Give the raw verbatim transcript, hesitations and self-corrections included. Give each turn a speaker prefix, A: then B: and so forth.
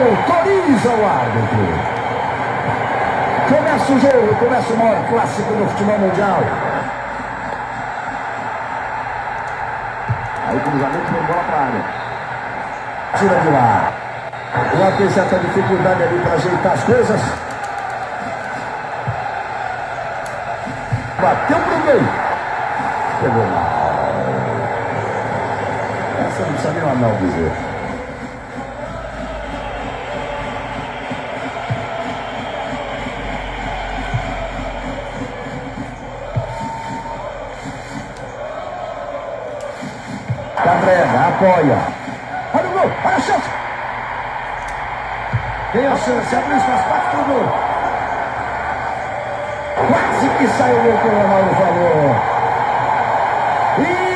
A: autoriza o árbitro. Começa o jogo, começa o maior clássico do futebol mundial. Aí cruzamento por bola para a área. Tira de lá. O árbitro tem certa dificuldade ali para ajeitar as coisas. Bateu pro meio. Pegou mal. Essa não precisa nem o Anal dizer. Cabrera, apoia. Olha o gol, olha a chance. Tem a chance, abriu as quatro pro gol. Quase que saiu o gol que o Ronaldo falou. E